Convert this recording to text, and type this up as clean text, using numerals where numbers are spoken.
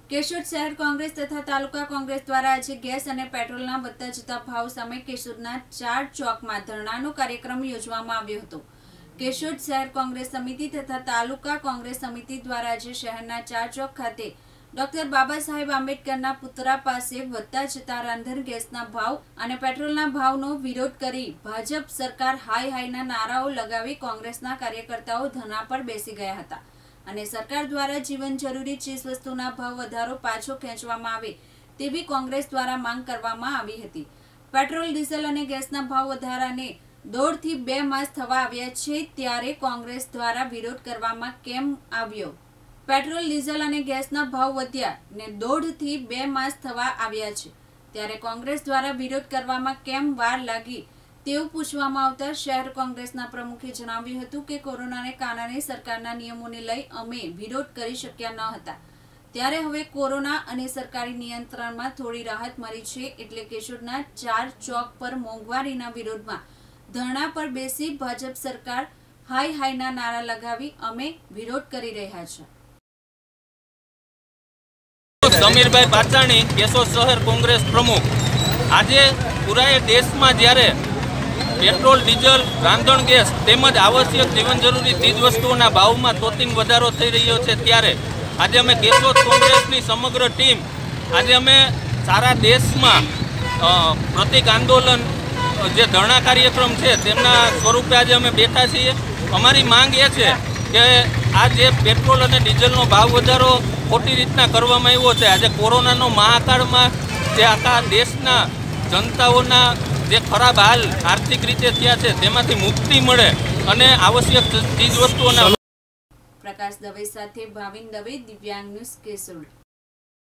केशोद शहर कांग्रेस तथा तालुका कांग्रेस द्वारा आज गैस और पेट्रोलना વધતા જતા ભાવ સામે કેશોદના 4 ચોકમાં ધરણાનો કાર્યક્રમ યોજવામાં આવ્યો હતો। केशोद शहर कांग्रेस समिति तथा तालुका कांग्रेस समिति द्वारा आज शहरना 4 ચોક खाते डॉक्टर बाबा साहेब आंबेडकरना पुतळा પાસે વધતા જતા રાંધણ ગેસના ભાવ અને પેટ્રોલના ભાવનો વિરોધ કરી ભાજપ સરકાર હાય હાયના નારાઓ લગાવી કોંગ્રેસના કાર્યકર્તાઓ ધરણા પર બેસી ગયા હતા અને સરકાર દ્વારા જીવન જરૂરી ચીજ વસ્તુના ભાવ વધારો પાછો ખેંચવામાં આવે તેવી કોંગ્રેસ દ્વારા માંગ કરવામાં આવી હતી। પેટ્રોલ ડીઝલ અને ગેસના ભાવ વધારાને 1.5 થી 2 માસ થવા આવ્યા છે ત્યારે કોંગ્રેસ દ્વારા વિરોધ કરવામાં કેમ આવ્યો? પેટ્રોલ ડીઝલ અને ગેસના ભાવ વધ્યા ને 1.5 થી 2 માસ થવા આવ્યા છે ત્યારે કોંગ્રેસ દ્વારા વિરોધ કરવામાં કેમ વાર લાગી તેવું પૂછવામાં આવતા શહેર કોંગ્રેસના પ્રમુખે જણાવ્યું હતું કે કોરોનાને કારણે સરકારના નિયમોને લઈ અમે વિરોધ કરી શક્યા ન હતા ત્યારે હવે કોરોના અને સરકારી નિયંત્રણમાં થોડી રાહત મળી છે એટલે કેશોદના 4 ચોક પર મોંઘવારીના વિરોધમાં ધરણા પર બેસી ભાજપ સરકાર હાય હાયના નારા લગાવી અમે વિરોધ કરી રહ્યા છે। समीरभाई पाचाणी केशोद शहर कांग्रेस प्रमुख आज पूरा देश में जयरे पेट्रोल डीजल रांधण गैस तेमज आवश्यक जीवन जरूरी चीज वस्तुओं भाव में तोतिंग वधारो थई रह्यो छे त्यारे आज अमे केशोद कांग्रेसनी समग्र टीम आज अमे सारा देश में प्रतीक आंदोलन जे धरना कार्यक्रम है तेमना स्वरूपे आज अमे बैठा छीए। अमारी मांग ए छे के आज पेट्रोल और डीजल भाव वधारो खोटी रीतना करवामां आव्यो छे। आज कोरोनानो महाकाळ में जे आखा देशना जनताओना जे खराब हाल आर्थिक रीते थया छे तेमांथी मुक्ति मळे अने आवश्यक चीज वस्तुओना। प्रकाश दवे साथे भाविन दवे, दिव्यांग न्यूज केशोद।